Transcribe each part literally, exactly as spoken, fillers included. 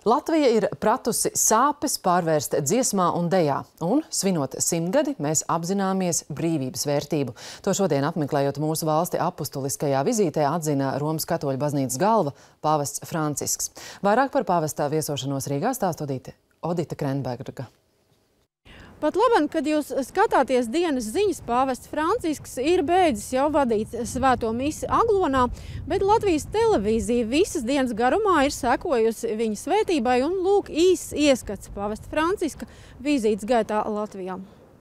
Latvija ir pratusi sāpes pārvērst dziesmā un dejā, un, svinot simtgadi, mēs apzināmies brīvības vērtību. To šodien apmeklējot mūsu valsti apustuliskajā vizītē atzina Romas katoļu baznīcas galva pāvests Francisks. Vairāk par pāvesta viesošanos Rīgā stāst Odita, Odita Krenberga. Pat labam, kad jūs skatāties dienas ziņas, pāvests Francisks ir beidzis jau vadīt svēto misi Aglonā, bet Latvijas televīzija visas dienas garumā ir sekojusi viņa svētībai un lūk īsts ieskats pāvesta Franciska vizītes gaitā Latvijā.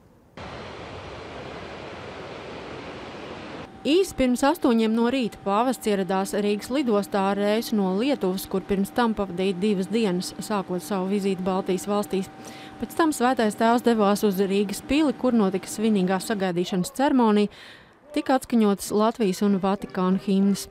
Īsi pirms astoņiem no rīta pāvests ieradās Rīgas lidostā ar reisu no Lietuvas, kur pirms tam pavadīja divas dienas, sākot savu vizīti Baltijas valstīs. Pēc tam svētais tēvs devās uz Rīgas pili, kur notika svinīgā sagaidīšanas ceremonija, tika atskaņotas Latvijas un Vatikāna himnas.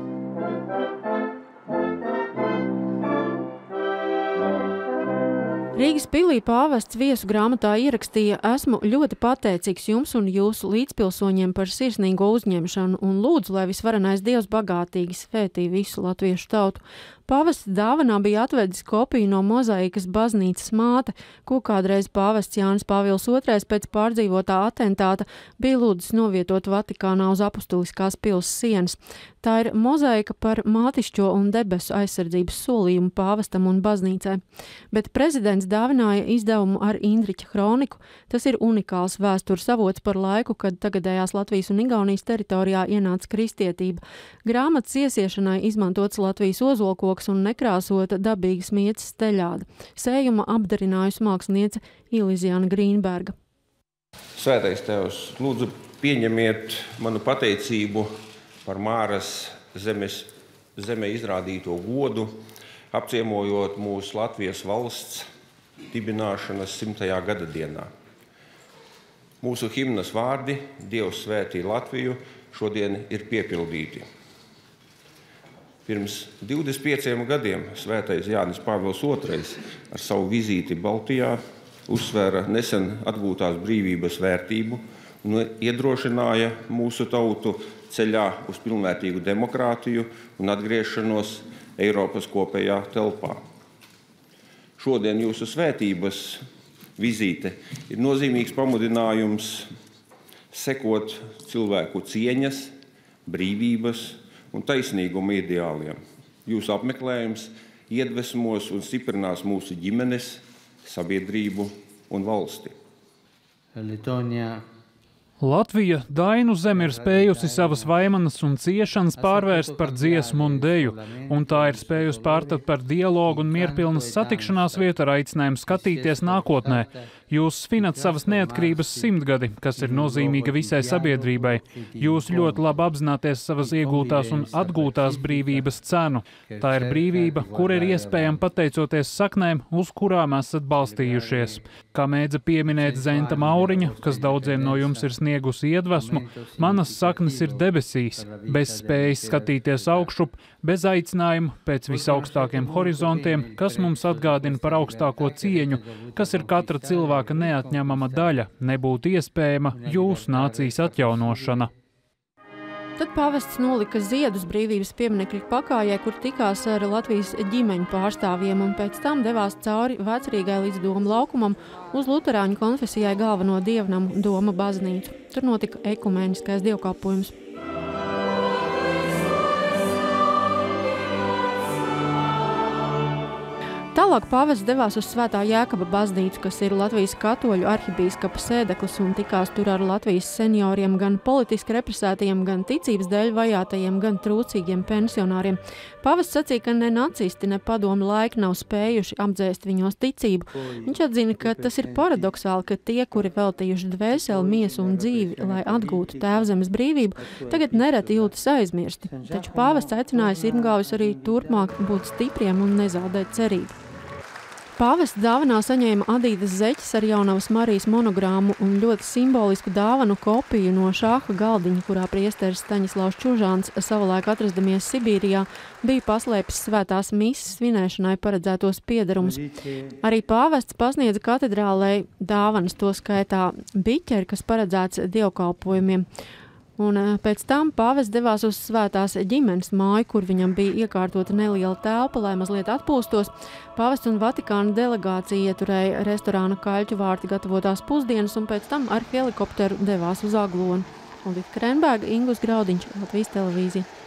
Rīgas pilī pāvests viesu grāmatā ierakstīja: esmu ļoti pateicīgs jums un jūsu līdzpilsoņiem par sirsnīgo uzņemšanu un lūdzu, lai visvarenais Dievs bagātīgi svētī visu latviešu tautu. Pāvests dāvanā bija atvedis kopiju no mozaikas baznīcas māte, ko kādreiz pāvests Jānis Pāvils otrais pēc pārdzīvotā atentāta bija lūdzis novietot Vatikānā uz apustuliskās pils sienas. Tā ir mozaika par mātišķo un debesu aizsardzības solījumu pāvestam un baznīcai. Bet prezidents dāvināja izdevumu ar Indriķa kroniku. Tas ir unikāls vēstures avots par laiku, kad tagadējās Latvijas un Igaunijas teritorijā ienāca kristietība. Grāmatas iesiešanai izmantots Latvijas ozolkoks un nekrāsota dabīgas mieces teļāda. Sējuma apdarinājusi māksliniece Ilizijāna Grīnberga. Svētais Tēvs, lūdzu pieņemiet manu pateicību par Māras zemes, zemē izrādīto godu, apciemojot mūsu Latvijas valsts dibināšanas simtajā gada dienā. Mūsu himnas vārdi Dievs svētī Latviju šodien ir piepildīti. Pirms divdesmit pieciem gadiem svētais Jānis Pāvils otrais ar savu vizīti Baltijā uzsvēra nesen atgūtās brīvības vērtību un iedrošināja mūsu tautu ceļā uz pilnvērtīgu demokrātiju un atgriešanos Eiropas kopējā telpā. Šodien jūsu svētības vizīte ir nozīmīgs pamudinājums sekot cilvēku cieņas, brīvības un taisnīguma ideāliem. Jūsu apmeklējums iedvesmos un stiprinās mūsu ģimenes, sabiedrību un valsti. Latvija, Dainu zeme, ir spējusi savas vaimanas un ciešanas pārvērst par dziesmu un deju, un tā ir spējusi pārtapt par dialogu un mierpilnas satikšanās vietu ar aicinājumu skatīties nākotnē. Jūs svinat savas neatkarības simtgadi, kas ir nozīmīga visai sabiedrībai. Jūs ļoti labi apzināties savas iegūtās un atgūtās brīvības cenu. Tā ir brīvība, kur ir iespējama pateicoties saknēm, uz kurām esat balstījušies. Kā mēdza pieminēt Zenta Mauriņa, kas daudziem no jums ir sniegusi iedvesmu, manas saknes ir debesīs, bez spējas skatīties augšup, bez aicinājuma pēc visaugstākiem horizontiem, kas mums atgādina par augstāko cieņu, kas ir katra cilvēka neatņemama daļa, nebūtu iespējama jūsu nācijas atjaunošana. Tad pāvests nolika ziedus brīvības pieminekļa pakājai, kur tikās ar Latvijas ģimeņu pārstāvjiem, un pēc tam devās cauri Vecrīgai līdz Doma laukumam uz luterāņu konfesijai galveno dievnamu Doma baznīcu. Tur notika ekumēniskais dievkalpojums. Tālāk pāvests devās uz Svētā Jēkaba baznīcu, kas ir Latvijas katoļu arhibīskapa sēdeklis, un tikās tur ar Latvijas senioriem, gan politiski represētajiem, gan ticības dēļ vajātajiem, gan trūcīgiem pensionāriem. Pāvests sacīja, ka ne nacisti, ne padomu laiki nav spējuši apdzēst viņos ticību. Viņš atzina, ka tas ir paradoxāli, ka tie, kuri veltījuši dvēseli, miesu un dzīvi, lai atgūtu tēvzemes brīvību, tagad nereti jūtas aizmirsti. Taču pāvests aicināja sirmgāvis arī turpmāk būt stipriem un nezaudēt cerību. Pāvests dāvanā saņēma Adītas zeķes ar Jaunavas Marijas monogrāmu un ļoti simbolisku dāvanu kopiju no šāha galdiņa, kurā priesteris Staņislavs Čužāns, savulaik atrastamies Sibīrijā, bija paslēpis svētās mises svinēšanai paredzētos piederumus. Arī pāvests pasniedza katedrālei dāvanas, to skaitā biķeri, kas paredzēts dievkalpojumiem. Un pēc tam pāvests devās uz svētās ģimenes māju, kur viņam bija iekārtota neliela telpa, lai mazliet atpūstos. Pāvests un Vatikāna delegācija ieturēja restorāna Kaļķu vārti gatavotās pusdienas un pēc tam ar helikopteru devās uz Aglonu. Ulrika Krenberga, Ingus Graudiņš, Latvijas televīzija.